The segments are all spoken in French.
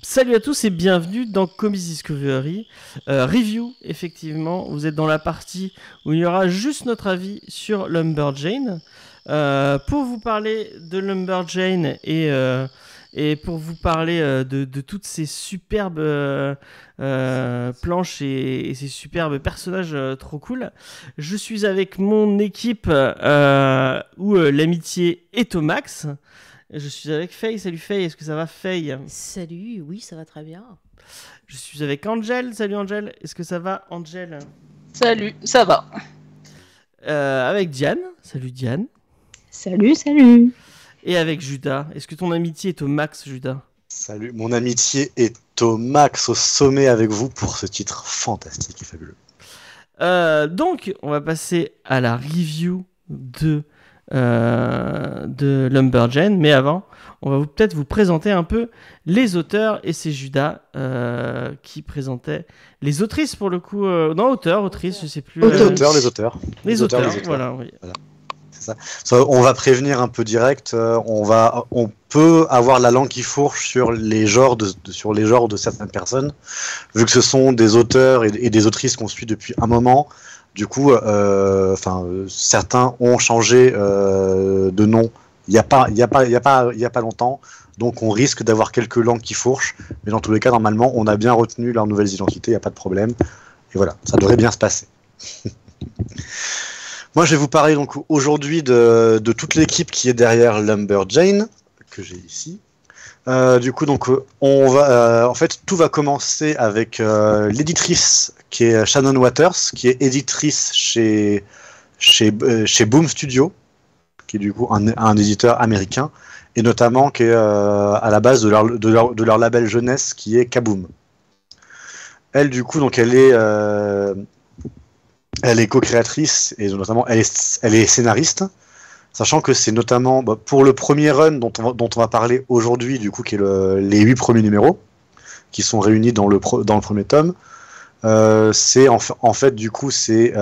Salut à tous et bienvenue dans Comics Discovery Review. Effectivement, vous êtes dans la partie où il y aura juste notre avis sur Lumberjane. Pour vous parler de Lumberjane et pour vous parler de toutes ces superbes planches et ces superbes personnages trop cool, je suis avec mon équipe où l'amitié est au max. Je suis avec Faye. Salut Faye, est-ce que ça va Faye? Salut, oui, ça va très bien. Je suis avec Angel. Salut Angel, est-ce que ça va Angel? Salut, ça va. Avec Diane. Salut Diane. Salut, salut. Et avec Judas. Est-ce que ton amitié est au max, Judas? Salut, mon amitié est au max, au sommet avec vous pour ce titre fantastique et fabuleux. Donc, on va passer à la review de Lumberjane, mais avant, on va peut-être vous présenter un peu les auteurs, et c'est Judas qui présentait les autrices pour le coup. Non, autrices, je sais plus. Les auteurs. Voilà, oui. Voilà. C'est ça. On va prévenir un peu direct. On peut avoir la langue qui fourche sur les genres de certaines personnes, vu que ce sont des auteurs et des autrices qu'on suit depuis un moment. Du coup, certains ont changé de nom il y a pas longtemps, donc on risque d'avoir quelques langues qui fourchent, mais dans tous les cas, normalement, on a bien retenu leurs nouvelles identités, il n'y a pas de problème, et voilà, ça devrait bien se passer. Moi, je vais vous parler donc aujourd'hui de toute l'équipe qui est derrière Lumberjane, que j'ai ici. Du coup, donc, on va, en fait, tout va commencer avec l'éditrice qui est Shannon Waters, qui est éditrice chez Boom Studio, qui est du coup un éditeur américain, et notamment qui est à la base de leur label jeunesse qui est Kaboom. Elle, du coup, donc elle est co-créatrice et notamment elle est scénariste. Sachant que c'est notamment pour le premier run dont on va parler aujourd'hui, du coup, qui est les 8 premiers numéros, qui sont réunis dans le premier tome. C'est en fait, du coup, c'est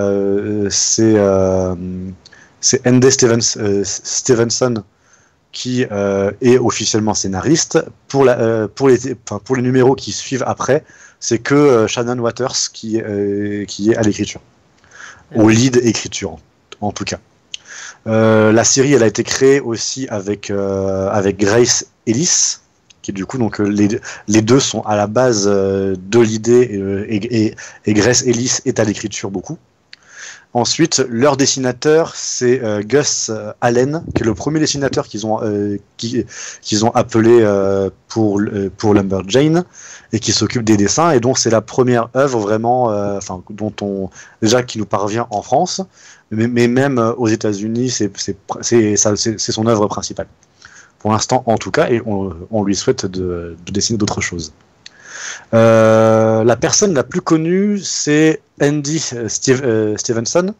N.D. Stevenson qui est officiellement scénariste. Pour les numéros qui suivent après, c'est que Shannon Waters qui est à l'écriture, au lead écriture, en tout cas. La série, elle a été créée aussi avec Grace Ellis, qui du coup, donc les deux sont à la base de l'idée, et Grace Ellis est à l'écriture beaucoup. Ensuite, leur dessinateur, c'est Gus Allen, qui est le premier dessinateur qu'ils ont appelé pour Lumberjane, et qui s'occupe des dessins, et dont c'est la première œuvre vraiment, qui nous parvient en France, mais même aux États-Unis, c'est son œuvre principale. Pour l'instant, en tout cas, et on lui souhaite de dessiner d'autres choses. La personne la plus connue, c'est Andy Stevenson,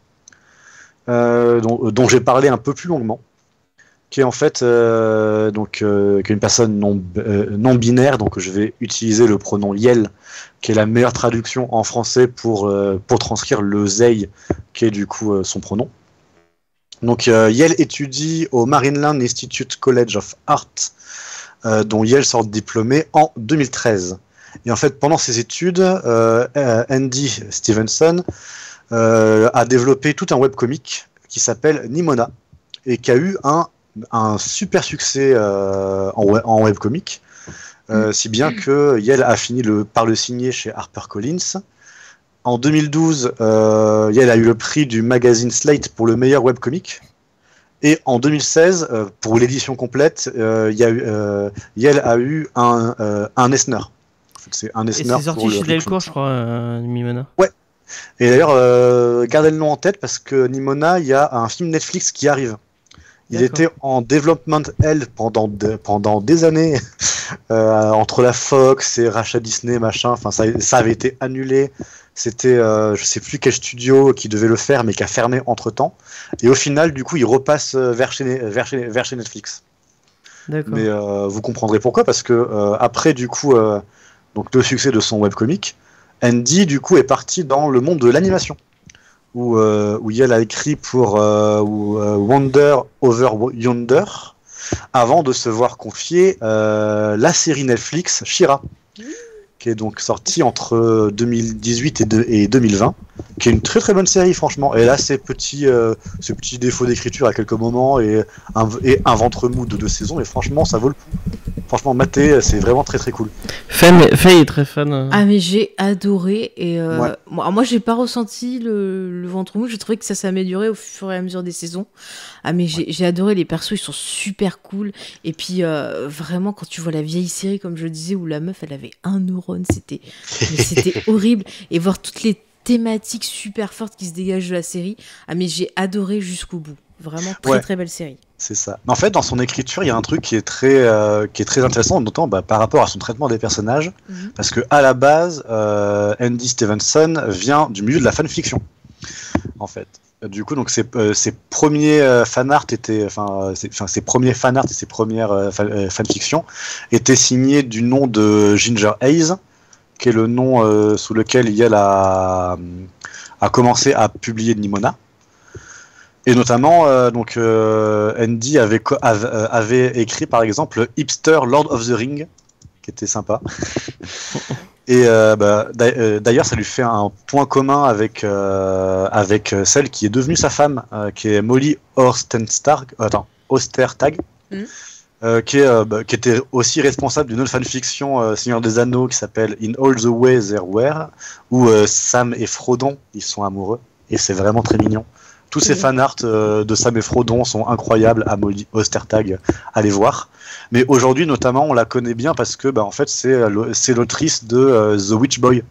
dont j'ai parlé un peu plus longuement, qui est en fait qui est une personne non binaire, donc je vais utiliser le pronom Yel, qui est la meilleure traduction en français pour transcrire le Zei, qui est du coup son pronom. Donc Yel étudie au Marineland Institute College of Art, dont Yel sort diplômé en 2013. Et en fait, pendant ses études, Andy Stevenson a développé tout un webcomic qui s'appelle Nimona, et qui a eu un super succès en webcomic, si bien que Yel a fini par le signer chez HarperCollins. En 2012, Yel a eu le prix du magazine Slate pour le meilleur webcomic. Et en 2016, pour l'édition complète, Yel a eu un Eisner. C'est un Eisner. Et c'est sorti chez Delcourt, je crois, Nimona. Ouais. Et d'ailleurs, gardez le nom en tête, parce que Nimona, il y a un film Netflix qui arrive. Il était en development hell pendant des années, entre la Fox et rachat Disney, machin. Enfin, ça avait été annulé. C'était, je sais plus quel studio qui devait le faire, mais qui a fermé entre temps. Et au final, du coup, il repasse vers chez Netflix. D'accord. Mais vous comprendrez pourquoi, parce que après, du coup, donc le succès de son webcomic, Andy, du coup, est parti dans le monde de l'animation, où Yel a écrit pour Wonder Over Yonder, avant de se voir confier la série Netflix She-Ra, qui est donc sorti entre 2018 et 2020, qui est une très très bonne série franchement. Elle a ses petits défauts d'écriture à quelques moments et un ventre mou de 2 saisons, et franchement ça vaut le coup. Franchement, mater, c'est vraiment très très cool. Faye est très fan. Ah mais j'ai adoré et Ouais. moi j'ai pas ressenti le ventre mou, j'ai trouvé que ça s'améliorait au fur et à mesure des saisons. Ah mais j'ai adoré, les persos ils sont super cool et puis vraiment quand tu vois la vieille série comme je le disais où la meuf elle avait un neurone, c'était horrible, et voir toutes les thématiques super fortes qui se dégagent de la série. Ah mais j'ai adoré jusqu'au bout. Vraiment très Ouais. très belle série. C'est ça. Mais en fait, dans son écriture, il y a un truc qui est très intéressant, notamment par rapport à son traitement des personnages, parce que à la base, Andy Stevenson vient du milieu de la fanfiction, en fait. Du coup, donc ses premiers fanarts étaient, ses premiers fanarts et ses premières fanfictions étaient signés du nom de Ginger Hayes, qui est le nom sous lequel Yale a commencé à publier Nimona. Et notamment, Andy avait écrit par exemple Hipster Lord of the Ring, qui était sympa. Et d'ailleurs, ça lui fait un point commun avec celle qui est devenue sa femme, qui est Molly Ostertag, qui était aussi responsable d'une autre fanfiction Seigneur des Anneaux qui s'appelle In All the Way There Were, où Sam et Frodon ils sont amoureux, et c'est vraiment très mignon. Tous ces fanarts de Sam et Frodon sont incroyables, à Molly Ostertag, allez voir. Mais aujourd'hui, notamment, on la connaît bien parce que, en fait, c'est l'autrice de The Witch Boy,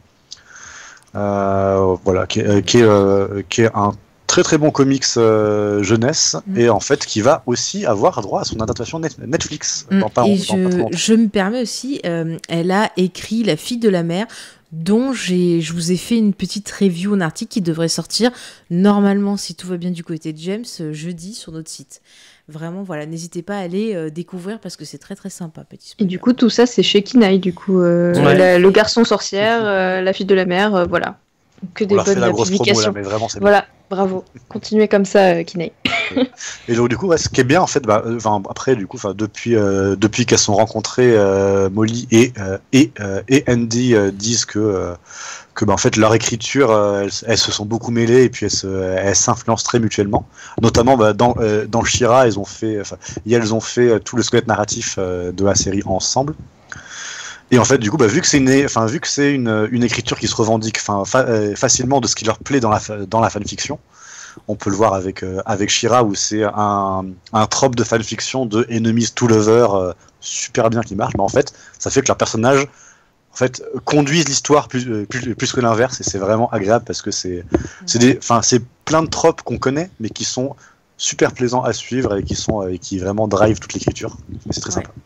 voilà, qui est un très très bon comics jeunesse, et en fait, qui va aussi avoir droit à son adaptation Netflix. Je me permets aussi, elle a écrit La fille de la mer, dont je vous ai fait une petite review, un article qui devrait sortir normalement, si tout va bien du côté de James, jeudi sur notre site. Vraiment, voilà, n'hésitez pas à aller découvrir parce que c'est très très sympa. Petit Et du coup, tout ça, c'est chez Kinaï, du coup. Le garçon sorcière, la fille de la mer, voilà. Que des on leur fait bonnes la grosse promo publications. là, mais vraiment c'est Voilà, bravo. Continuez comme ça, Kinaï. Et donc du coup, ce qui est bien en fait, après du coup, depuis qu'elles sont rencontrées, Molly et Andy disent que en fait leur écriture, elles se sont beaucoup mêlées, et puis elles s'influencent très mutuellement. Notamment dans She-Ra, elles ont fait tout le squelette narratif de la série ensemble. Et en fait, du coup, vu que c'est une écriture qui se revendique facilement de ce qui leur plaît dans la fanfiction, on peut le voir avec She-Ra, où c'est un trope de fanfiction de enemies to lovers super bien qui marche. Mais en fait, ça fait que leurs personnages conduisent l'histoire plus que l'inverse, et c'est vraiment agréable parce que c'est plein de tropes qu'on connaît, mais qui sont super plaisants à suivre et qui vraiment drive toute l'écriture. C'est très sympa.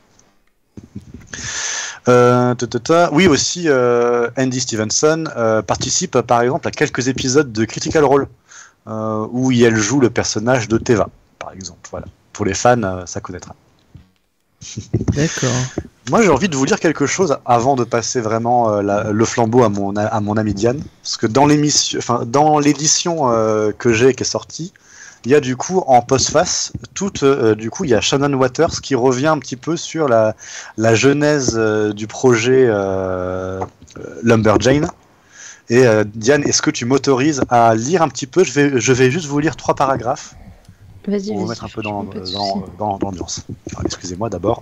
Oui, aussi Andy Stevenson participe par exemple à quelques épisodes de Critical Role, où elle joue le personnage de Teva, par exemple. Voilà. Pour les fans, ça connaîtra. D'accord. Moi, j'ai envie de vous dire quelque chose avant de passer vraiment le flambeau à mon ami Diane, parce que dans l'édition que j'ai, qui est sortie, il y a du coup en postface du coup il y a Shannon Waters qui revient un petit peu sur la genèse du projet Lumberjane. Et Diane, est-ce que tu m'autorises à lire un petit peu? Je vais juste vous lire 3 paragraphes. Vas-y, pour vous mettre un peu dans l'ambiance. Alors, excusez-moi d'abord.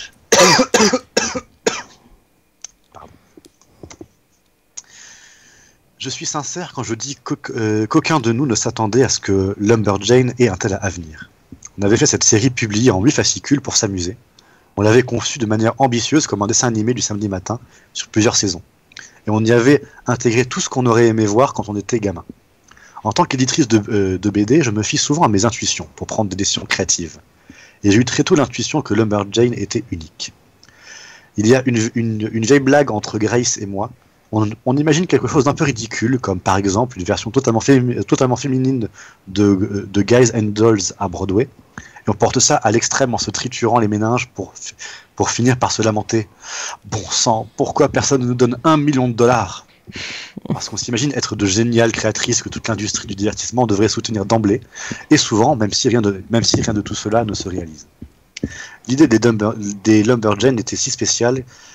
Pardon. Je suis sincère quand je dis qu'aucun de nous ne s'attendait à ce que Lumberjane ait un tel avenir. On avait fait cette série publiée en 8 fascicules pour s'amuser. On l'avait conçue de manière ambitieuse comme un dessin animé du samedi matin sur plusieurs saisons. Et on y avait intégré tout ce qu'on aurait aimé voir quand on était gamin. En tant qu'éditrice de BD, je me fie souvent à mes intuitions pour prendre des décisions créatives. Et j'ai eu très tôt l'intuition que Lumberjane était unique. Il y a une vieille blague entre Grace et moi. On imagine quelque chose d'un peu ridicule, comme par exemple une version totalement féminine de Guys and Dolls à Broadway. Et on porte ça à l'extrême en se triturant les méninges pour finir par se lamenter. Bon sang, pourquoi personne ne nous donne $1 million? Parce qu'on s'imagine être de géniales créatrices que toute l'industrie du divertissement devrait soutenir d'emblée, et souvent, même si rien de tout cela ne se réalise. L'idée des Lumberjane était si spéciale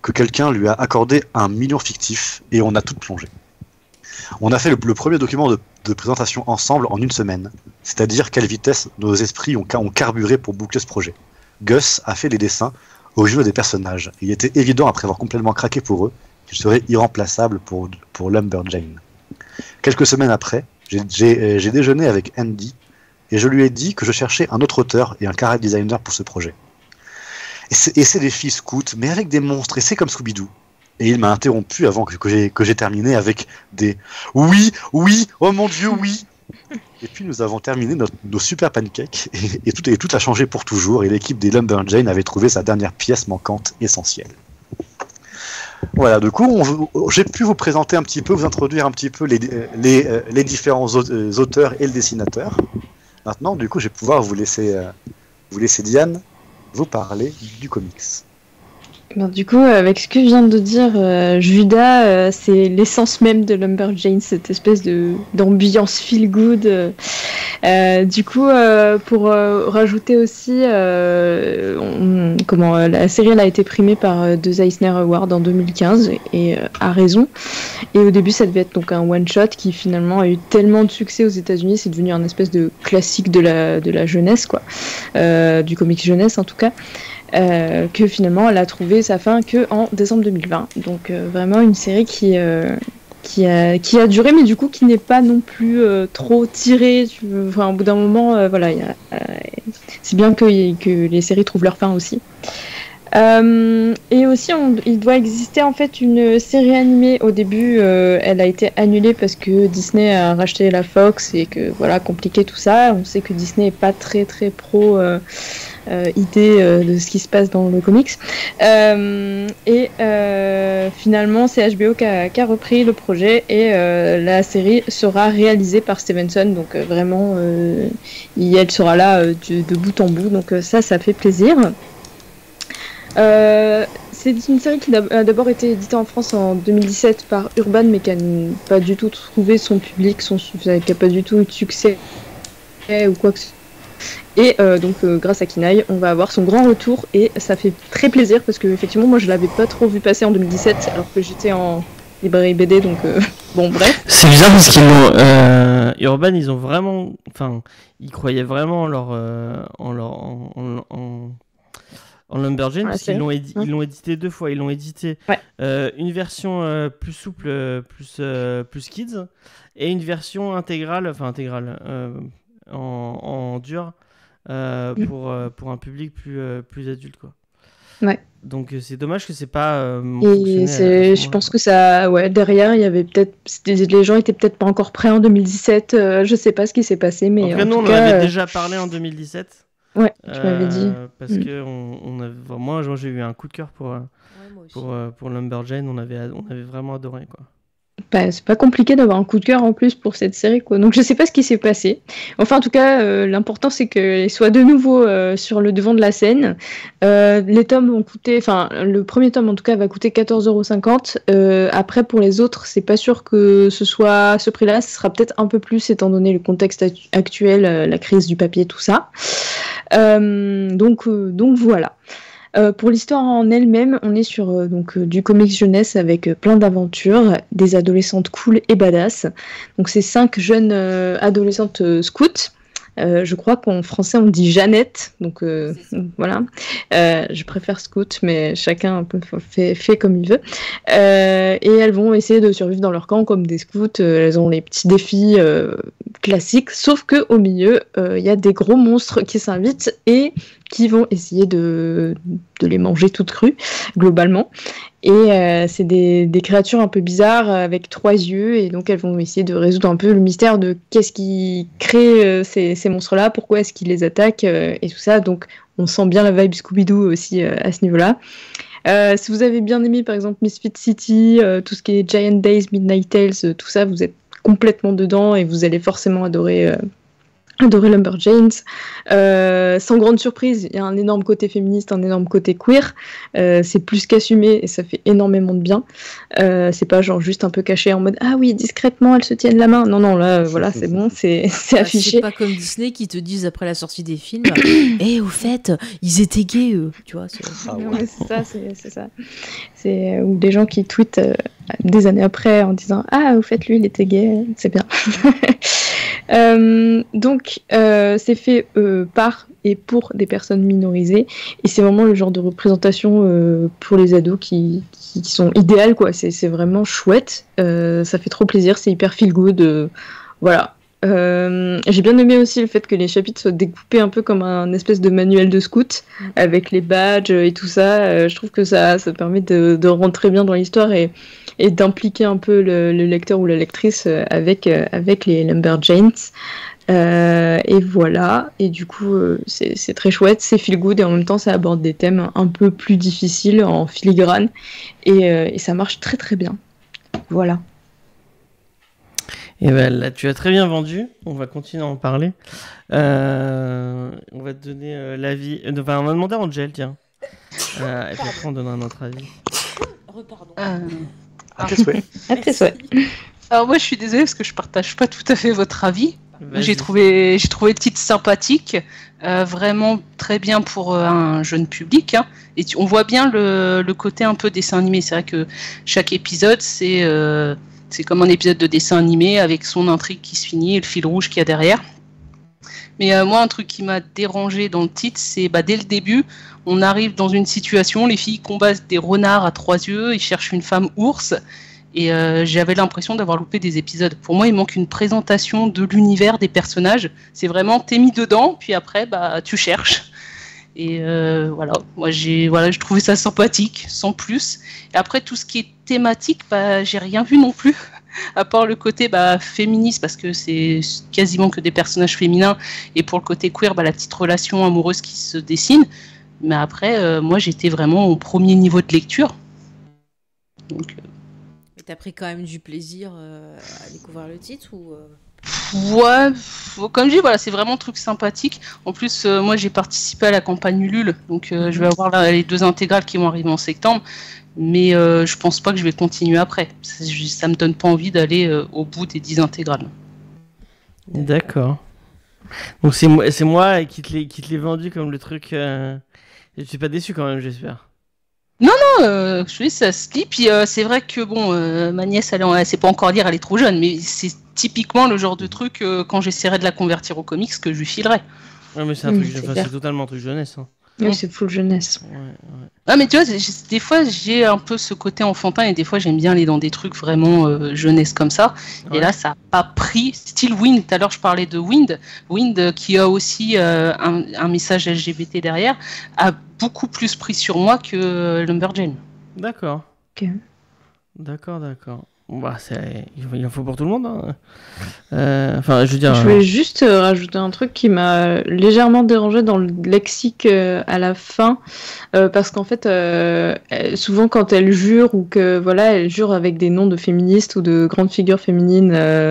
que quelqu'un lui a accordé 1 million fictif et on a tout plongé. On a fait le premier document de présentation ensemble en 1 semaine, c'est-à-dire quelle vitesse nos esprits ont carburé pour boucler ce projet. Gus a fait les dessins originaux des personnages. Il était évident, après avoir complètement craqué pour eux, qu'il serait irremplaçable pour Lumberjane. Quelques semaines après, j'ai déjeuné avec Andy et je lui ai dit que je cherchais un autre auteur et un character designer pour ce projet. Et c'est des filles scouts, mais avec des monstres, et c'est comme Scooby-Doo. Et il m'a interrompu avant que j'ai terminé avec des « Oui, oui, oh mon Dieu, oui !» Et puis nous avons terminé nos super pancakes, et tout a changé pour toujours, et l'équipe des Lumberjane avait trouvé sa dernière pièce manquante essentielle. Voilà, du coup, j'ai pu vous présenter un petit peu, vous introduire un petit peu les différents auteurs et le dessinateur. Maintenant, du coup, je vais pouvoir vous laisser Diane, vous parler du comics. Ben, du coup, avec ce que vient de dire Judas, c'est l'essence même de Lumberjane, cette espèce d'ambiance feel good. Du coup, pour rajouter aussi, la série elle a été primée par 2 Eisner Awards en 2015 et à raison. Et au début, ça devait être donc un one shot qui finalement a eu tellement de succès aux États-Unis, c'est devenu un espèce de classique de la jeunesse, quoi, du comics jeunesse en tout cas. Que finalement elle a trouvé sa fin que en décembre 2020. Donc vraiment une série qui a duré, mais du coup qui n'est pas non plus trop tirée. Enfin, au bout d'un moment, voilà, c'est bien que les séries trouvent leur fin aussi. Et aussi, il doit exister en fait une série animée. Au début, elle a été annulée parce que Disney a racheté la Fox et que voilà, compliqué tout ça. On sait que Disney est pas très très pro idée de ce qui se passe dans le comics. Finalement, c'est HBO qui a repris le projet et la série sera réalisée par Stevenson. Donc vraiment, elle sera là de bout en bout. Donc ça fait plaisir. C'est une série qui a d'abord été éditée en France en 2017 par Urban, mais qui n'a pas du tout trouvé son public, qui n'a pas du tout eu de succès ou quoi que ce soit. Et donc grâce à Kinaï, on va avoir son grand retour et ça fait très plaisir parce que effectivement moi je l'avais pas trop vu passer en 2017 alors que j'étais en librairie BD, donc bon bref. C'est bizarre parce qu'ils l'ont Urban, ils ont vraiment, enfin ils croyaient vraiment en Lumberjane parce qu'ils l'ont édité 2 fois. Ils l'ont édité une version plus souple, plus kids, et une version intégrale en dur pour un public plus adulte, quoi. Ouais. Donc c'est dommage que c'est pas je pense que ça, derrière il y avait peut-être, les gens étaient peut-être pas encore prêts en 2017. Je sais pas ce qui s'est passé, mais en tout cas, on en avait déjà parlé en 2017. Ouais, tu m'avais dit. Parce que moi j'ai eu un coup de cœur pour Lumberjane. On avait vraiment adoré, quoi. Bah, c'est pas compliqué d'avoir un coup de cœur en plus pour cette série, quoi. Donc je sais pas ce qui s'est passé. Enfin en tout cas, l'important c'est qu'elle soit de nouveau sur le devant de la scène. Les tomes vont coûter, enfin le premier tome en tout cas va coûter 14,50 €. Après pour les autres, c'est pas sûr que ce soit ce prix-là. Ce sera peut-être un peu plus étant donné le contexte actuel, la crise du papier, tout ça. Donc voilà. Pour l'histoire en elle-même, on est sur du comics jeunesse avec plein d'aventures, des adolescentes cool et badass. Donc c'est 5 jeunes adolescentes scouts. Je crois qu'en français on dit Jeannette, donc voilà. Je préfère scout, mais chacun un peu fait comme il veut. Et elles vont essayer de survivre dans leur camp comme des scouts. Elles ont les petits défis classiques, sauf que au milieu il y a des gros monstres qui s'invitent et qui vont essayer de les manger toutes crues, globalement. Et c'est des créatures un peu bizarres avec 3 yeux, et donc elles vont essayer de résoudre un peu le mystère de qu'est-ce qui crée ces monstres-là, pourquoi est-ce qu'ils les attaquent, et tout ça. Donc on sent bien la vibe Scooby-Doo aussi à ce niveau-là. Si vous avez bien aimé par exemple Misfit City, tout ce qui est Giant Days, Midnight Tales, tout ça, vous êtes complètement dedans et vous allez forcément adorer adoré Lumberjanes. Sans grande surprise, il y a un énorme côté féministe, un énorme côté queer. C'est plus qu'assumé et ça fait énormément de bien. C'est pas genre juste un peu caché en mode ah oui, discrètement elles se tiennent la main. Non, non, là voilà, c'est bon, c'est affiché. C'est pas comme Disney qui te disent après la sortie des films au fait, ils étaient gays, eux. Tu vois, c'est ça. C'est ou des gens qui tweetent des années après en disant ah, au fait, lui il était gay, c'est bien. Donc c'est fait par et pour des personnes minorisées et c'est vraiment le genre de représentation pour les ados qui sont idéales quoi. C'est vraiment chouette, ça fait trop plaisir, c'est hyper feel good, voilà. J'ai bien aimé aussi le fait que les chapitres soient découpés un peu comme un espèce de manuel de scout avec les badges et tout ça. Je trouve que ça permet de rentrer bien dans l'histoire et d'impliquer un peu le lecteur ou la lectrice avec les Lumberjanes. Et voilà, et du coup c'est très chouette, c'est feel good et en même temps ça aborde des thèmes un peu plus difficiles en filigrane et ça marche très très bien. Voilà. Et ben là, tu as très bien vendu. On va continuer à en parler. On va te donner l'avis. Enfin, on va demander à Angel, tiens. Et puis après, on donnera notre avis. Pardon. À tes souhaits. À tes souhaits. Alors moi, je suis désolée parce que je partage pas tout à fait votre avis. Vas-y. J'ai trouvé le titre sympathique, vraiment très bien pour un jeune public. Hein. Et on voit bien le côté un peu dessin animé. C'est vrai que chaque épisode, c'est comme un épisode de dessin animé avec son intrigue qui se finit et le fil rouge qu'il y a derrière. Mais moi, un truc qui m'a dérangé dans le titre, c'est dès le début, on arrive dans une situation, les filles combattent des renards à 3 yeux, ils cherchent une femme ours, et j'avais l'impression d'avoir loupé des épisodes. Pour moi, il manque une présentation de l'univers des personnages. C'est vraiment, t'es mis dedans, puis après, tu cherches. Et voilà, moi j'ai trouvé ça sympathique, sans plus. Et après tout ce qui est thématique, j'ai rien vu non plus, à part le côté féministe, parce que c'est quasiment que des personnages féminins, et pour le côté queer, la petite relation amoureuse qui se dessine. Mais après, moi j'étais vraiment au premier niveau de lecture. Donc, t'as pris quand même du plaisir à découvrir le titre ou Ouais, comme je dis, voilà, c'est vraiment un truc sympathique. En plus, moi j'ai participé à la campagne Ulule, donc je vais avoir les 2 intégrales qui vont arriver en septembre, mais je pense pas que je vais continuer après. Ça me donne pas envie d'aller au bout des 10 intégrales. D'accord. Donc c'est moi qui te l'ai vendu comme le truc. Je suis pas déçu quand même, j'espère. Je dis, ça se lit, puis c'est vrai que ma nièce, elle sait pas encore lire, elle est trop jeune, mais c'est typiquement le genre de truc quand j'essaierai de la convertir au comics que je lui filerai. Ouais, mais c'est un truc, c'est totalement un truc jeunesse. Hein. Oui, c'est full jeunesse. Ouais. Ah, mais tu vois, des fois j'ai un peu ce côté enfantin et des fois j'aime bien aller dans des trucs vraiment jeunesse comme ça. Ouais. Et là, ça n'a pas pris. Style Wind, tout à l'heure je parlais de Wind. Wind qui a aussi un message LGBT derrière, a beaucoup plus pris sur moi que Lumberjane. D'accord. Ok. D'accord. Bon, il en faut pour tout le monde. Hein. Enfin, je veux dire. Je voulais juste rajouter un truc qui m'a légèrement dérangé dans le lexique à la fin, parce qu'en fait, souvent quand elle jure ou que elle jure avec des noms de féministes ou de grandes figures féminines,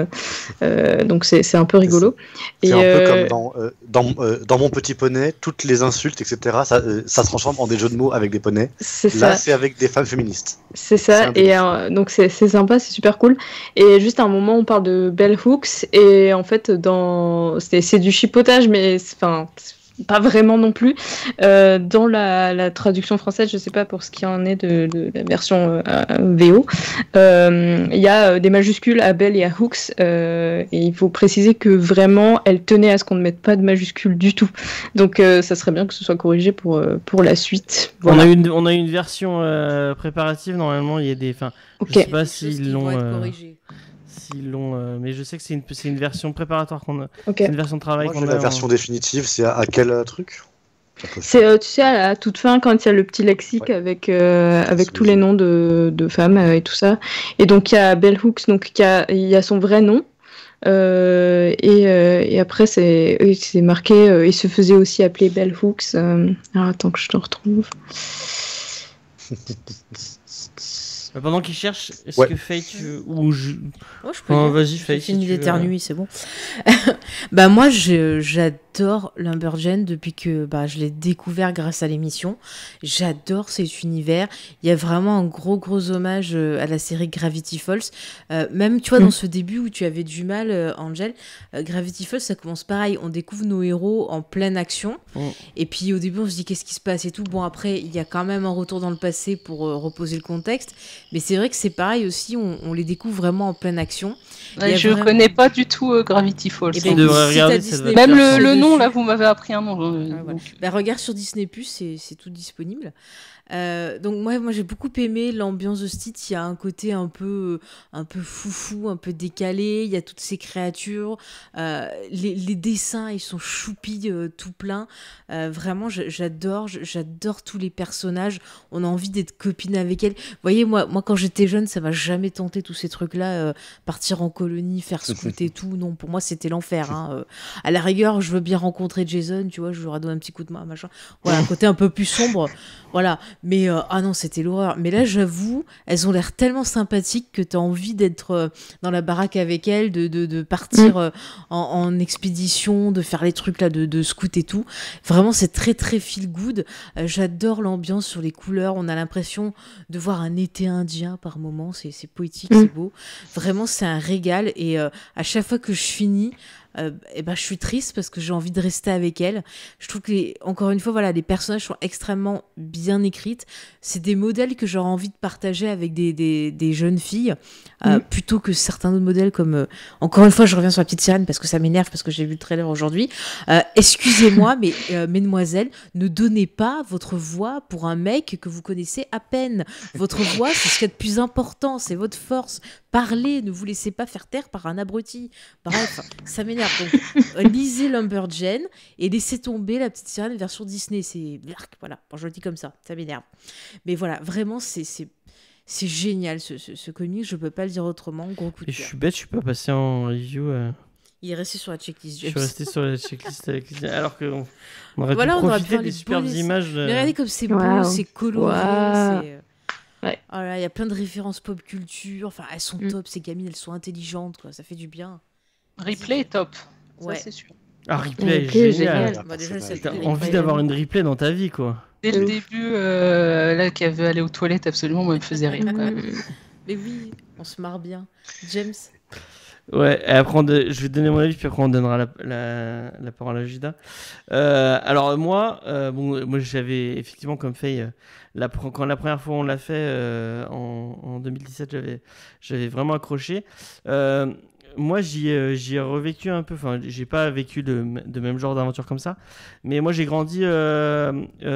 donc c'est un peu rigolo. C'est un peu comme dans Mon Petit Poney, toutes les insultes, etc. Ça se transforme en des jeux de mots avec des poneys. Là, c'est avec des femmes féministes. C'est ça, et donc c'est sympa, c'est super cool. Et juste à un moment, on parle de Bell Hooks, et en fait, c'est du chipotage, mais pas vraiment non plus. Dans la traduction française, je sais pas pour ce qui en est de la version VO, il y a des majuscules à Bell et à Hooks, et il faut préciser que vraiment, elle tenait à ce qu'on ne mette pas de majuscules du tout. Donc ça serait bien que ce soit corrigé pour la suite. Voilà. On a une version préparative, normalement, il y a des... Okay. Je sais pas s'ils l'ont... mais je sais que c'est une version préparatoire qu'on a. Okay. C'est une version de travail qu'on a. La version définitive, c'est à quel truc? C'est, tu sais, à la toute fin, quand il y a le petit lexique avec tous les noms de femmes et tout ça. Et donc, il y a Bell Hooks, donc il y a son vrai nom. Et après, c'est marqué, il se faisait aussi appeler Bell Hooks. Alors, attends que je te retrouve. Pendant qu'il cherche, est-ce Ouais. que Faye, ou je... Oh, je peux Non, dire. vas-y, Faye. J'ai si fini tu veux. d'éternuer, c'est bon. Bah moi, j'adore Lumberjane depuis que je l'ai découvert grâce à l'émission. J'adore cet univers. Il y a vraiment un gros hommage à la série Gravity Falls. Même, tu vois, dans ce début où tu avais du mal, Angel, Gravity Falls, ça commence pareil. On découvre nos héros en pleine action. Et puis au début, on se dit qu'est-ce qui se passe et tout. Bon, après, il y a quand même un retour dans le passé pour reposer le contexte. Mais c'est vrai que c'est pareil aussi. On les découvre vraiment en pleine action. Ouais, je connais pas du tout Gravity Falls. Et Tu devrais regarder, si ça t'as doit Disney+, Même être le c'est nom, dessus. là, vous m'avez appris un nom. Ah, voilà. Bah, regarde sur Disney+, c'est tout disponible. Donc moi j'ai beaucoup aimé l'ambiance de ce titre. Il y a un côté un peu foufou, un peu décalé. Il y a toutes ces créatures. Les dessins, ils sont choupis tout plein. Vraiment, j'adore tous les personnages. On a envie d'être copine avec elle. Vous voyez, moi quand j'étais jeune, ça m'a jamais tenté tous ces trucs-là. Partir en colonie, faire scout et tout. Non, pour moi, c'était l'enfer. Hein. À la rigueur, je veux bien rencontrer Jason, tu vois, je lui aurais donné un petit coup de main, machin. Voilà, un côté un peu plus sombre. Voilà. Mais ah non, c'était l'horreur. Mais là, j'avoue, elles ont l'air tellement sympathiques que tu as envie d'être dans la baraque avec elles, de partir en expédition, de faire les trucs là de scout et tout. Vraiment, c'est très très feel good. J'adore l'ambiance sur les couleurs. On a l'impression de voir un été indien par moments. C'est poétique, c'est beau. Vraiment, c'est un régal. Et à chaque fois que je finis, je suis triste parce que j'ai envie de rester avec elle. Je trouve que encore une fois, voilà, les personnages sont extrêmement bien écrites. C'est des modèles que j'aurais envie de partager avec des jeunes filles plutôt que certains autres modèles comme encore une fois, je reviens sur la petite sirène parce que ça m'énerve parce que j'ai vu le trailer aujourd'hui. Excusez-moi, mais mesdemoiselles, ne donnez pas votre voix pour un mec que vous connaissez à peine. Votre voix, c'est ce qu'il y a de plus important, c'est votre force. Parlez, ne vous laissez pas faire taire par un abruti. Bref, ça m'énerve. Donc, lisez Lumberjane et laissez tomber la petite sirène version Disney. C'est voilà. Bon, je le dis comme ça m'énerve. Mais voilà, vraiment, c'est génial ce comic. Je peux pas le dire autrement. Gros coup de Et je cœur. suis bête, je suis pas passé en review. Il est resté sur la checklist. Je suis resté sur la checklist alors qu'on aurait Voilà, pu on aurait profiter pu des aller superbes voler ça. images. Mais regardez comme c'est beau, Waouh. c'est coloré. Waouh. C'est... Ouais. Oh là, il y a plein de références pop culture. Enfin, elles sont top, ces gamines, elles sont intelligentes, quoi. Ça fait du bien. Replay est top. Ouais. Ça, c'est sûr. Ah, replay, Replay, génial. génial. Bah, déjà, T'as c'est T'as le envie d'avoir une replay dans ta vie, quoi. Dès le début, là, qu'elle veut aller aux toilettes, absolument, moi, elle me faisait rire. Quand même. Mais oui, on se marre bien. James. Ouais, et après, je vais donner mon avis, puis après, on donnera la parole à Judas. Alors, moi, moi j'avais effectivement, comme Faye, quand la première fois on l'a fait en 2017, j'avais vraiment accroché. Moi, j'y ai revécu un peu. Enfin, j'ai pas vécu de même genre d'aventure comme ça. Mais moi, j'ai grandi à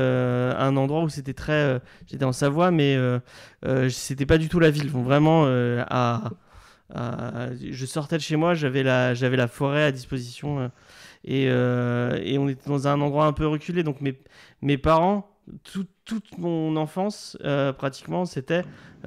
un endroit où c'était très. J'étais en Savoie, mais c'était pas du tout la ville. Donc, vraiment, je sortais de chez moi, j'avais la forêt à disposition. Et on était dans un endroit un peu reculé. Donc, mes parents, toute mon enfance, pratiquement, c'était.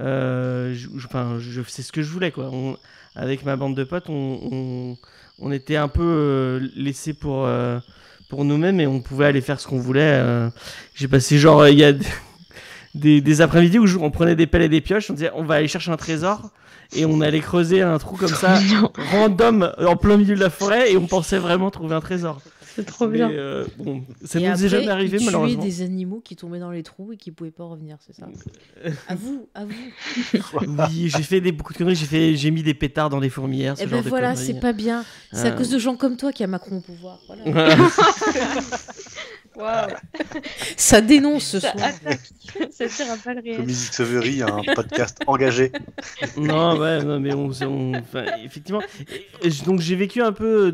C'est ce que je voulais, quoi. Avec ma bande de potes, on était un peu laissés pour nous-mêmes et on pouvait aller faire ce qu'on voulait. J'ai passé genre, il y a des après-midi où on prenait des pelles et des pioches, on disait on va aller chercher un trésor et on allait creuser un trou comme ça, random, en plein milieu de la forêt et on pensait vraiment trouver un trésor. C'est trop Mais, bien. bon, ça Et nous est après, jamais arrivé ils malheureusement. tuaient des animaux qui tombaient dans les trous et qui pouvaient pas revenir, c'est ça. À vous. Oui, j'ai fait beaucoup de conneries, j'ai mis des pétards dans des fourmilières. Et ben voilà, c'est pas bien. C'est à cause de gens comme toi qu'il y a Macron au pouvoir. Voilà. Waouh. Ça dénonce ce Ça soir. attaque. Ça tire à balles réelles. Comics Discovery, un podcast engagé. Non, ouais, non, mais enfin, effectivement. Donc j'ai vécu un peu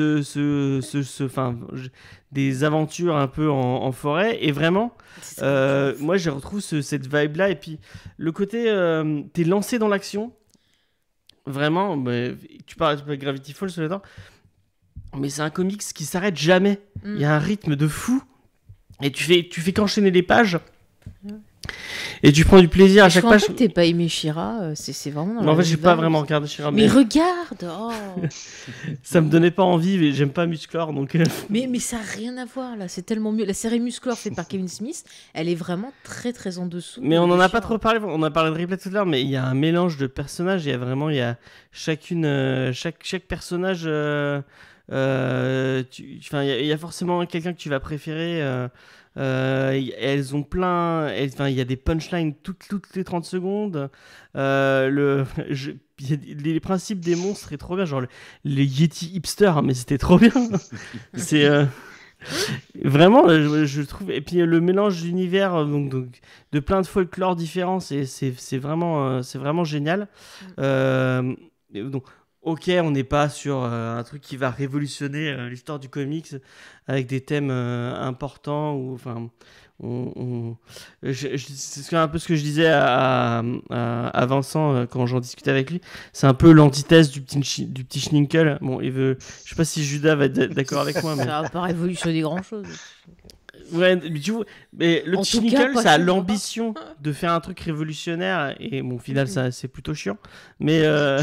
des aventures un peu en forêt et vraiment, moi je retrouve cette vibe là et puis le côté, t'es lancé dans l'action. Vraiment, tu parles de Gravity Falls ce matin, mais c'est un comics qui s'arrête jamais. Il y a un rythme de fou et tu fais qu'enchaîner les pages. Et tu prends du plaisir à Je chaque crois page. que t'es pas aimé She-Ra, c'est vraiment dans Mais en la fait, j'ai même pas vibe. vraiment regardé She-Ra, Mais regarde oh. ça me donnait pas envie, mais j'aime pas Musclor, donc. Mais ça a rien à voir là, c'est tellement mieux. La série Musclor faite par Kevin Smith, elle est vraiment très très en dessous. Mais on de en a pas She-Ra. trop parlé. On a parlé de Ripley tout à l'heure, mais il y a un mélange de personnages. Il y a chaque personnage. Enfin, il y a forcément quelqu'un que tu vas préférer. Elles ont plein. Enfin, il y a des punchlines toutes les 30 secondes. Les principes des monstres est trop bien. Genre les Yeti hipsters, mais c'était trop bien. C'est. Vraiment, je trouve. Et puis le mélange d'univers, donc de plein de folklore différents, c'est vraiment génial. Donc, ok, on n'est pas sur un truc qui va révolutionner l'histoire du comics avec des thèmes importants ou enfin. C'est un peu ce que je disais à Vincent quand j'en discutais avec lui. C'est un peu l'antithèse du petit Schninkel. Bon, je sais pas si Judas va être d'accord avec moi. Mais... Ça va pas révolutionner grand chose. Ouais, mais tu vois, mais le En petit tout cas, Schninkel, pas ça a chez moi. l'ambition de faire un truc révolutionnaire et bon, au final, ça, c'est plutôt chiant. Mais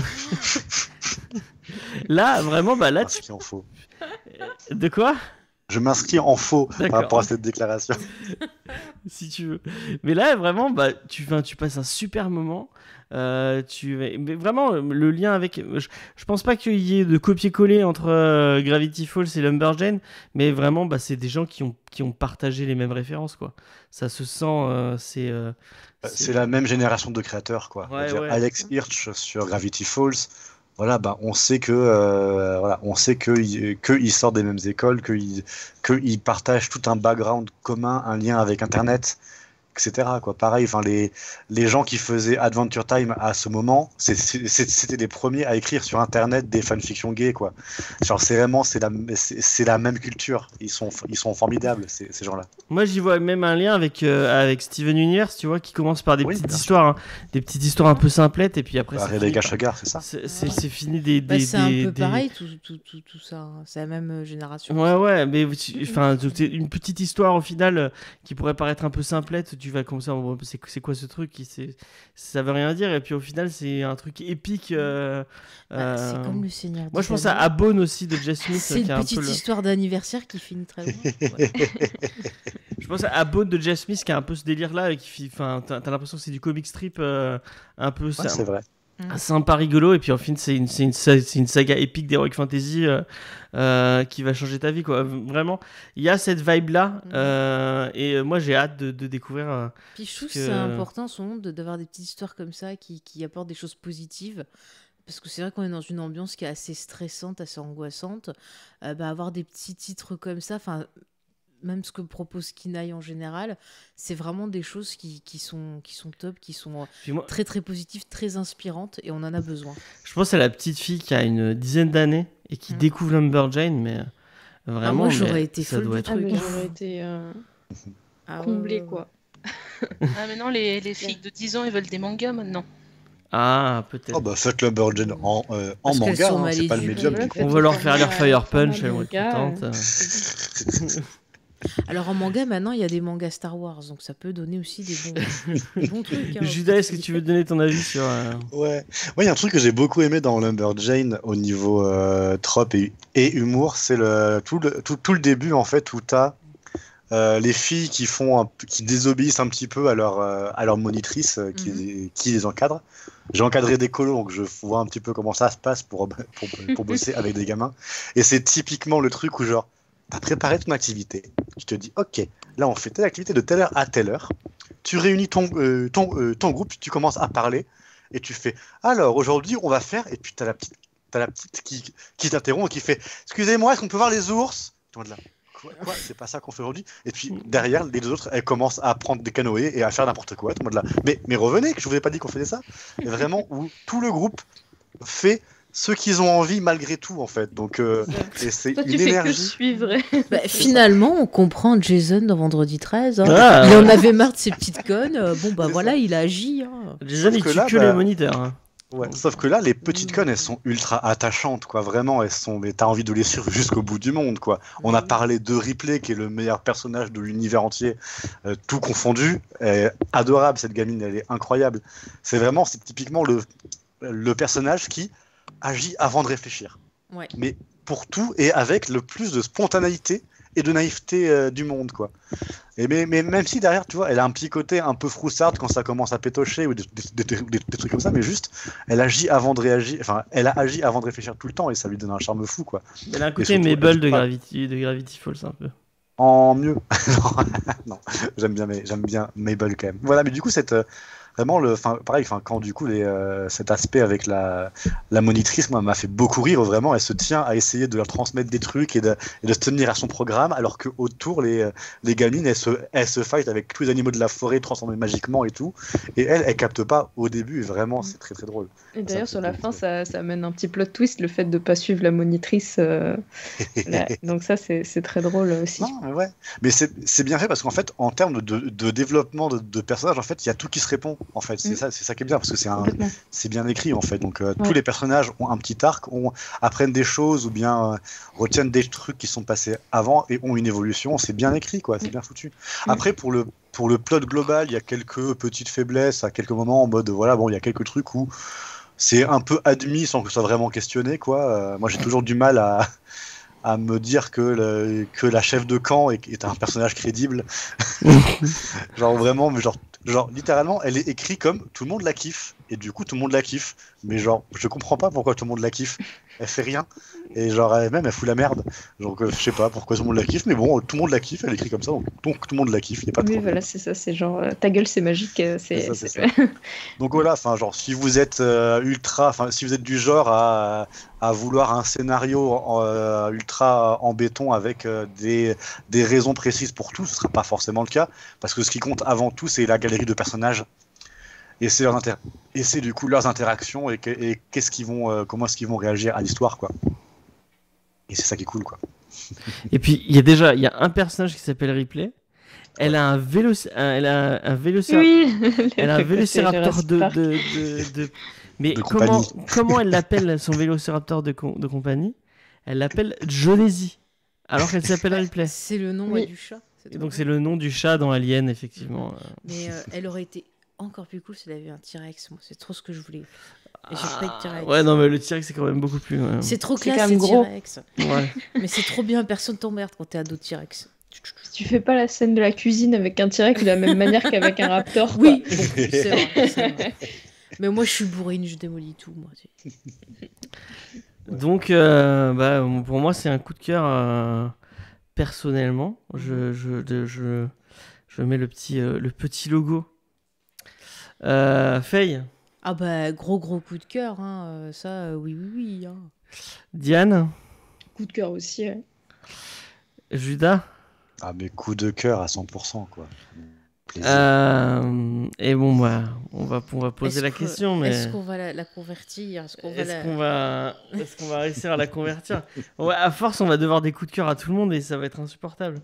là, vraiment, bah là, Je m'inscris en faux. de quoi? Je m'inscris en faux par D'accord. rapport à cette déclaration. Si tu veux. Mais là, vraiment, bah, tu passes un super moment. Mais vraiment, le lien avec. Je pense pas qu'il y ait de copier-coller entre Gravity Falls et Lumberjane, mais vraiment, bah, c'est des gens qui ont partagé les mêmes références, quoi. Ça se sent. C'est la même génération de créateurs, quoi. Ouais, C'est-à-dire ouais. Alex Hirsch sur Gravity Falls. Voilà, bah, on sait que il sort des mêmes écoles, qu'il partage tout un background commun, un lien avec Internet, etc. Quoi. Pareil, enfin les gens qui faisaient Adventure Time à ce moment, c'était les premiers à écrire sur Internet des fanfictions gays, quoi. Genre c'est la même culture. Ils sont formidables ces gens-là. Moi, j'y vois même un lien avec Steven Universe, tu vois, qui commence par des Oui, petites bien histoires, hein, des petites histoires un peu simplettes, et puis après, c'est Rebecca fini, Sugar, c'est ça. c'est fini C'est un peu des- pareil tout ça. Hein. C'est la même génération. Ouais, mais enfin, c'est une petite histoire au final qui pourrait paraître un peu simplette. Tu vas comme ça, c'est quoi ce truc ça veut rien dire, et puis au final, c'est un truc épique. C'est comme le Seigneur. Moi, je pense à Abone aussi de Jess Smith. C'est qui est une un petite peu histoire d'anniversaire qui finit très bien. Ouais. Je pense à Abone de Jess Smith qui a un peu ce délire-là, et enfin, t'as l'impression que c'est du comic strip un peu. Ouais, c'est vrai. Sympa, rigolo, et puis en fin c'est une saga épique d'Heroic Fantasy qui va changer ta vie, quoi. Vraiment, il y a cette vibe là, et moi j'ai hâte de découvrir. Puis je trouve que que- c'est important en ce moment d'avoir des petites histoires comme ça qui apportent des choses positives. Parce que c'est vrai qu'on est dans une ambiance qui est assez stressante, assez angoissante. Avoir des petits titres comme ça, enfin, même ce que propose Kinaï en général, c'est vraiment des choses qui sont top, qui sont Puis moi, très très positives, très inspirantes, et on en a besoin. je pense à la petite fille qui a une dizaine d'années et qui découvre Lumberjane, mais vraiment, moi, j'aurais mais été ça folle doit du être. Ah, truc. mais j'aurais été comblée, quoi. Ah, mais non, les filles de 10 ans, elles veulent des mangas maintenant. Ah, peut-être. Oh bah faites Lumberjane en Parce qu'elles manga, sont hein, mal c'est pas le éduquées. médium. On va leur faire lire Fire Punch, format elles vont être manga, contentes. Alors en manga, maintenant, il y a des mangas Star Wars, donc ça peut donner aussi des bons trucs. Hein, Judas, est-ce que tu veux donner ton avis sur. Ouais, il y a un truc que j'ai beaucoup aimé dans Lumberjane au niveau trope et humour, c'est tout le début en fait où t'as les filles qui désobéissent un petit peu à leur monitrice qui les encadre. J'ai encadré des colos, donc je vois un petit peu comment ça se passe pour bosser avec des gamins. Et c'est typiquement le truc où genre t'as préparé ton activité, tu te dis ok, là on fait telle activité de telle heure à telle heure, tu réunis ton groupe, tu commences à parler et tu fais alors aujourd'hui on va faire, et puis t'as la petite qui t'interrompt et qui fait excusez-moi, est-ce qu'on peut voir les ours? Tout le monde là, quoi, c'est pas ça qu'on fait aujourd'hui. Et puis derrière les deux autres elles commencent à prendre des canoës et à faire n'importe quoi, tout le monde là, mais revenez, que je vous ai pas dit qu'on faisait ça. Et vraiment où tout le groupe fait ce qu'ils ont envie malgré tout en fait, donc et c'est Toi, une tu fais que énergie. suivre. Finalement, on comprend Jason dans Vendredi 13. Hein. Ah, Il en ouais. avait marre de ses petites connes. Bon, bah C'est voilà, ça. il a agi. Hein. Jason, Sauf il que tue là, que bah, les moniteurs. Hein. Ouais, sauf que là, les petites connes, elles sont ultra attachantes, quoi. Vraiment, mais t'as envie de les suivre jusqu'au bout du monde, quoi. On a parlé de Ripley, qui est le meilleur personnage de l'univers entier, tout confondu. Elle est adorable, cette gamine, elle est incroyable. C'est typiquement le personnage qui agit avant de réfléchir. Ouais. Mais pour tout et avec le plus de spontanéité et de naïveté du monde, quoi. Mais même si derrière, tu vois, elle a un petit côté un peu froussarde quand ça commence à pétocher ou des trucs comme ça, mais juste, elle agit avant de réagir, enfin, elle a agi avant de réfléchir tout le temps et ça lui donne un charme fou, quoi. Elle a un côté Mabel de Gravity Falls, un peu. En mieux. Non, j'aime bien Mabel quand même. Voilà, mais du coup, vraiment, quand du coup cet aspect avec la monitrice, moi, m'a fait beaucoup rire. Vraiment, elle se tient à essayer de leur transmettre des trucs et de se tenir à son programme, alors que autour les gamines, elles se fight avec tous les animaux de la forêt transformés magiquement et tout. Et elle capte pas au début. Et vraiment, c'est très très drôle. Et d'ailleurs, sur la fin, ça amène un petit plot twist, le fait de pas suivre la monitrice. Donc ça, c'est très drôle aussi. Non, mais ouais. Mais c'est bien fait parce qu'en fait, en termes de développement de personnages, en fait, il y a tout qui se répond. En fait, c'est ça qui est bien parce que c'est bien écrit en fait. Donc tous les personnages ont un petit arc, apprennent des choses ou bien retiennent des trucs qui sont passés avant et ont une évolution. C'est bien écrit, quoi. C'est bien foutu. Après, pour le plot global, il y a quelques petites faiblesses à quelques moments en mode voilà, bon, il y a quelques trucs où c'est un peu admis sans que ce soit vraiment questionné, quoi. Moi, j'ai toujours du mal à me dire que la chef de camp est un personnage crédible. Genre vraiment, mais genre littéralement, elle est écrite comme tout le monde la kiffe, et du coup tout le monde la kiffe. Mais genre, je comprends pas pourquoi tout le monde la kiffe. Elle fait rien, et genre elle fout la merde. Donc je sais pas pourquoi tout le monde la kiffe, mais bon, tout le monde la kiffe, elle est écrite comme ça, donc tout le monde la kiffe, y a pas de problème. Voilà, c'est ça, c'est genre ta gueule c'est magique. C'est ça. Donc voilà, enfin genre si vous êtes si vous êtes du genre à vouloir un scénario ultra en béton avec des raisons précises pour tout, ce sera pas forcément le cas, parce que ce qui compte avant tout, c'est la galerie de personnages et c'est du coup leurs interactions et qu'est-ce qu'ils vont comment est-ce qu'ils vont réagir à l'histoire, quoi. Et c'est ça qui est cool, quoi. Et puis il y a un personnage qui s'appelle Ripley. Elle a un vélociraptor. Oui. Elle a un vélociraptor mais comment elle l'appelle, son vélociraptor de compagnie? Elle l'appelle Jonesy, alors qu'elle s'appelle Ripley. C'est le nom du chat. Et donc c'est le nom du chat dans Alien, effectivement. Mais elle aurait été encore plus cool si elle avait un T-Rex. Moi, c'est trop ce que je voulais. Et j'ai pas de T-Rex. Ouais, non, mais le T-Rex, c'est quand même beaucoup plus... C'est trop classe, quand même les gros. T-Rex. Ouais. Mais c'est trop bien, personne t'emmerde quand t'es ado T-Rex. Si tu fais pas la scène de la cuisine avec un T-Rex de la même manière qu'avec un raptor. Oui, bon, c'est vrai. Mais moi, je suis bourrine, je démolis tout, moi. Donc, pour moi, c'est un coup de cœur personnellement. Je mets le petit logo. Faye. Ah bah, gros coup de cœur, hein. Ça, oui. Hein. Diane. Coup de cœur aussi, ouais. Judas. Ah, mais coup de cœur à 100%, quoi. Et bon, bah, on va poser la question, mais... Est-ce qu'on va la convertir? Est-ce qu'on va réussir à la convertir? Ouais, à force, on va devoir des coups de cœur à tout le monde et ça va être insupportable.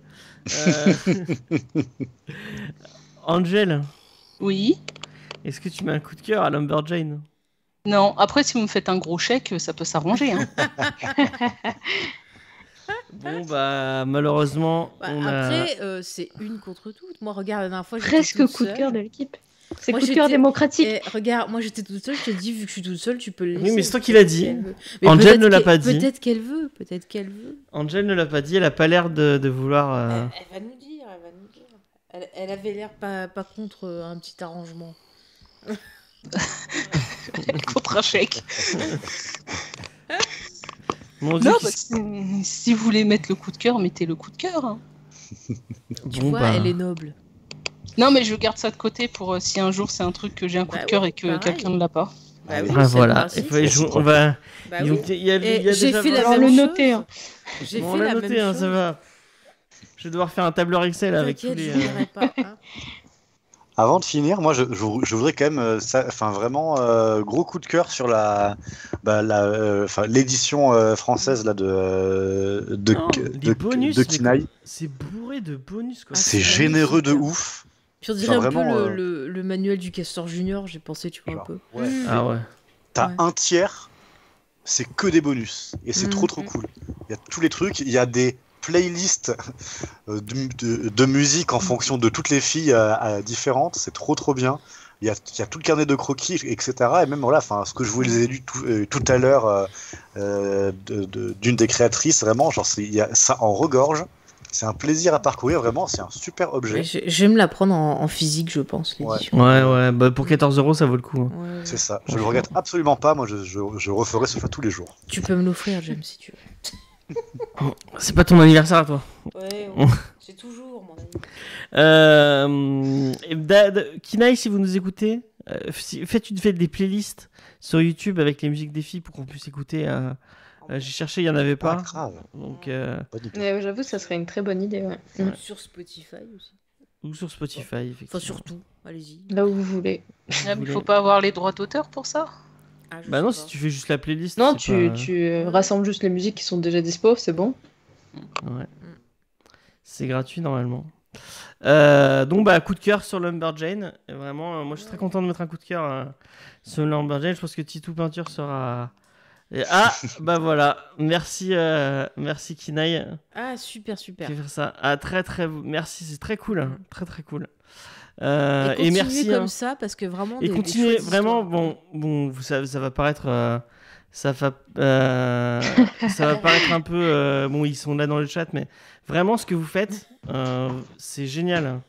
Angel. Oui. Est-ce que tu mets un coup de cœur à Lumberjane? Non, après, si vous me faites un gros chèque, ça peut s'arranger. Hein. Bon, bah, malheureusement, après, c'est une contre toutes. Moi, regarde, la dernière fois, presque coup de cœur de l'équipe. C'est coup de cœur démocratique. Regarde, moi, j'étais toute seule. Je te dis, vu que je suis toute seule, tu peux le laisser. Oui, mais c'est toi qui l'as dit. Angel ne l'a pas dit. Peut-être qu'elle veut. Angel ne l'a pas dit. Elle a pas l'air de vouloir... Elle va nous dire. Elle avait l'air pas contre un petit arrangement. Contre un chèque. Mon non, Dieu, si vous voulez mettre le coup de cœur, mettez le coup de cœur. Hein. Tu vois, elle est noble. Non, mais je garde ça de côté pour si un jour c'est un truc que j'ai un coup de cœur et que quelqu'un ne l'a pas. Bah oui, voilà. On va... J'ai fait la même le chose. Noter. Hein. J'ai on fait l'a la noté, même hein, chose. ça va. Je vais devoir faire un tableur Excel avec tous les... Je dirais pas, hein. Avant de finir, moi je voudrais quand même, vraiment gros coup de cœur sur l'édition française là de Kinaï. C'est bourré de bonus, quoi. C'est généreux de ouf. Puis on dirait Genre un vraiment, peu le manuel du Castor Junior, j'ai pensé, tu vois, un peu. Ouais. Ah ouais. t'as Ouais. un tiers, c'est que des bonus. Et c'est trop cool. Il y a tous les trucs, il y a des playlists de musique en fonction de toutes les filles différentes, c'est trop bien. Il y a tout le carnet de croquis, etc. Et même voilà, ce que je vous ai lu tout à l'heure d'une des créatrices, vraiment, genre, ça en regorge. C'est un plaisir à parcourir, vraiment, c'est un super objet. Je vais me la prendre en physique, je pense, l'édition. Ouais, bah pour 14 €, ça vaut le coup. Hein. Ouais. C'est ça, je le regrette absolument pas, moi je referai ce choix tous les jours. Tu peux me l'offrir, James, si tu veux. C'est pas ton anniversaire à toi. Ouais, c'est toujours mon Kinaï, si vous nous écoutez, faites des playlists sur YouTube avec les musiques des filles pour qu'on puisse écouter. J'ai cherché, il n'y en avait pas. Grave. Donc, Bonne idée. Mais j'avoue, ça serait une très bonne idée. Ouais. Sur Spotify aussi. ou sur Spotify, effectivement. Enfin, surtout, allez-y. Là où vous voulez. Ah, mais faut pas avoir les droits d'auteur pour ça. Ah, je Bah sais non, pas. si tu fais juste la playlist. Non, c'est tu rassembles juste les musiques qui sont déjà dispo, c'est bon. pas... Ouais. C'est gratuit normalement. Donc coup de cœur sur Lumberjane. Et vraiment, moi je suis très content de mettre un coup de cœur sur Lumberjane. Je pense que Titou Peinture sera. Bah voilà. Merci Kinaï Ah, super. qui fait faire ça. Très merci, c'est très cool, très cool. Et Et merci. comme ça, parce que vraiment. Et des continuez chouettes vraiment. histoires. Bon, ça va paraître. Ça va paraître un peu. Bon, ils sont là dans le chat, mais vraiment, ce que vous faites, c'est génial.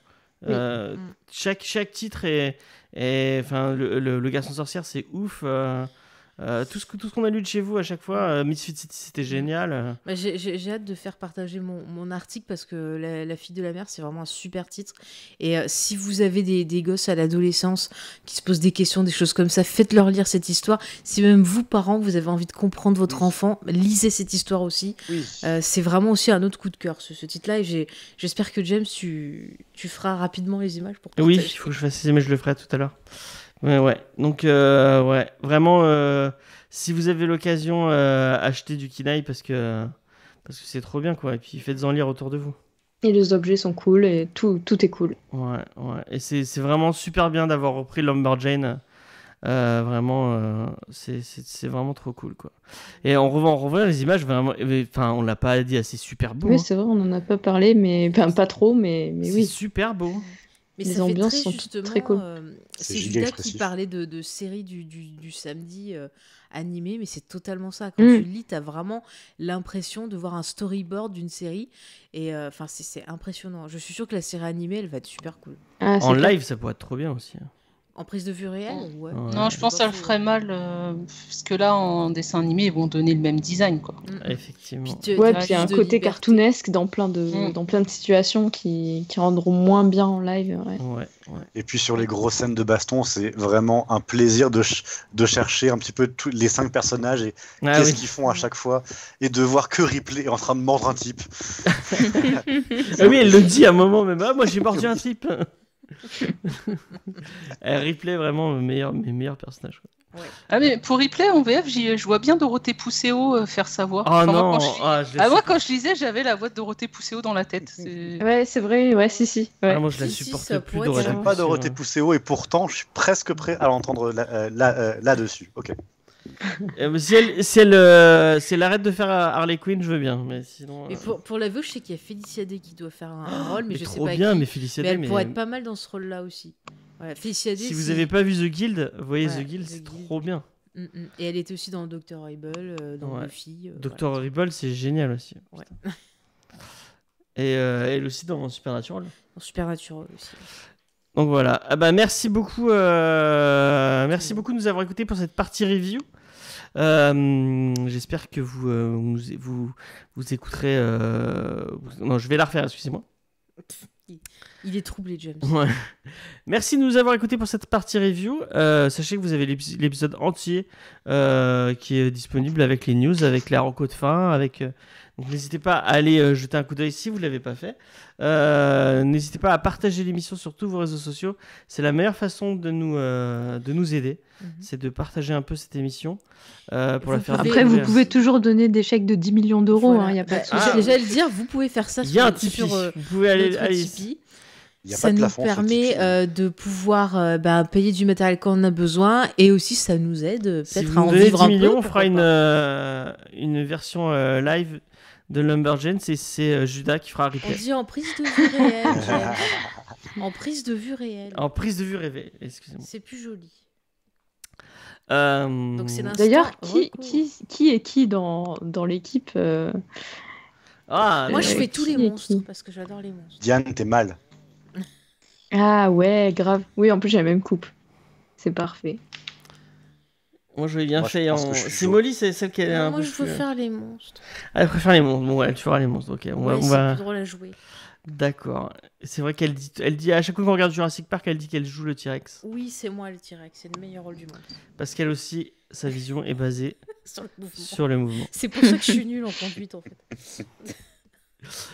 Chaque titre est. Enfin, le garçon sorcière, c'est ouf. Tout ce qu'on a lu de chez vous à chaque fois, Misfit City, c'était génial. Bah, j'ai hâte de faire partager mon article parce que la fille de la mer, c'est vraiment un super titre. Et si vous avez des gosses à l'adolescence qui se posent des questions, des choses comme ça, faites-leur lire cette histoire. Si même vous, parents, vous avez envie de comprendre votre enfant, lisez cette histoire aussi. Oui. C'est vraiment aussi un autre coup de cœur, ce titre-là. Et j'espère que James, tu feras rapidement les images pour partager. Oui, il faut que je fasse ces images, je le ferai tout à l'heure. Ouais. Donc, vraiment, si vous avez l'occasion, achetez du Kinaï parce que c'est trop bien, quoi. Et puis, faites-en lire autour de vous. Et les objets sont cool et tout est cool. Ouais. Et c'est vraiment super bien d'avoir repris Lumberjane. Vraiment, c'est vraiment trop cool, quoi. Et on revoit les images, vraiment. Enfin, on l'a pas dit assez super beau. Oui, hein. c'est vrai, on en a pas parlé, mais pas trop, mais C'est oui. super beau. Mais Les ça fait ambiances très sont justement, très cool. C'est c'est giga Judas qui expressif. parlait de séries du samedi animées, mais c'est totalement ça. Quand Mm. tu lis, tu as vraiment l'impression de voir un storyboard d'une série. Et enfin, c'est impressionnant. Je suis sûre que la série animée, elle va être super cool. Ah, c'est En clair. live, ça pourrait être trop bien aussi. En prise de vue réelle, ouais. Ouais. Non, je pense que ça le ferait mal, parce que là, en dessin animé, ils vont donner le même design, quoi. Effectivement. Ouais, t'as puis il y a un plus de côté liberté. cartoonesque dans plein de situations qui rendront moins bien en live. Ouais. Ouais. Et puis sur les grosses scènes de baston, c'est vraiment un plaisir de chercher un petit peu tous les 5 personnages et Ah qu'est-ce oui. qu'ils font à chaque fois et de voir que Ripley est en train de mordre un type. Ah oui, elle le dit à un moment même. Ah, moi j'ai mordu un type. Elle replay vraiment mes meilleurs personnages. Quoi. Ah, mais pour Ripley, en VF, je vois bien Dorothée Pousseau faire sa voix. Oh Enfin, moi, non, quand je lis- moi, quand je lisais, j'avais la voix de Dorothée Pousseau dans la tête. C'est- Ouais, c'est vrai, ouais, si. Ouais. moi je la Si, supporte ça plus pourrait être Dorothée. J'aime pas Dorothée Pousseau et pourtant je suis presque prêt à l'entendre là-dessus. Ok. Si elle arrête de faire Harley Quinn, je veux bien. Mais sinon. Et pour la VO, je sais qu'il y a Félicia Day qui doit faire un rôle, mais je sais trop pas bien, qui. mais Félicia Mais Day. elle Mais pourrait être pas mal dans ce rôle-là aussi. Ouais, Félicia Day, si vous avez pas vu The Guild, vous voyez Ouais, The Guild, The c'est Guild. trop bien. Et elle était aussi dans Dr. Horrible, dans Ouais. Buffy. Dr. Horrible, c'est génial aussi. Ouais. Putain. Et elle aussi dans Supernatural. Dans Supernatural aussi. Donc voilà. Ah bah merci beaucoup de nous avoir écoutés pour cette partie review. J'espère que vous écouterez. Non, je vais la refaire. Excusez-moi. Il est troublé, James. Ouais. Merci de nous avoir écoutés pour cette partie review. Sachez que vous avez l'épisode entier qui est disponible avec les news, avec la reco de fin, donc n'hésitez pas à aller jeter un coup d'œil si vous ne l'avez pas fait. N'hésitez pas à partager l'émission sur tous vos réseaux sociaux. C'est la meilleure façon de nous aider. C'est de partager un peu cette émission pour la Vous faire pouvez- Après, vous découvrir. pouvez toujours donner des chèques de 10 millions d'euros, Voilà. il n'y a pas de Bah, souci. J'allais le dire, vous pouvez faire ça Il y a un sur Tipeee. Vous pouvez aller. notre Tipeee. Il y a Ça pas de nous plafond sur permet Tipeee. de pouvoir payer du matériel quand on a besoin et aussi ça nous aide Si peut-être vous à nous en donnez vivre 10 un millions, peu. on fera pourquoi pas. une version live de Lumberjane. C'est Judas qui fera On replay. dit en prise de vue réelle, j'aime. En prise de vue réelle. En prise de vue rêvée, excusez-moi. C'est plus joli. Euh, Donc c'est l'instant D'ailleurs, recours. qui est qui dans l'équipe Ah, Moi je mais- fais tous les qui est monstres qui parce que j'adore les monstres. Diane, t'es mal. Ah ouais, grave. Oui, en plus j'ai la même coupe. C'est parfait. Moi je l'ai bien Moi, je fait pense en. que je suis C'est chaud. Molly, c'est celle qui est Non, un moi peu je veux cheveux. faire les monstres. Ah, elle préfère les monstres. Bon, ouais, tu feras les monstres. Ok, on Ouais, va. c'est plus drôle à jouer. D'accord. C'est vrai elle dit à chaque fois qu'on regarde Jurassic Park, elle dit qu'elle joue le T-Rex. Oui, c'est moi le T-Rex, c'est le meilleur rôle du monde. Parce qu'elle aussi, sa vision est basée Sur le mouvement. sur le mouvement. C'est pour ça que je suis nulle en conduite en fait.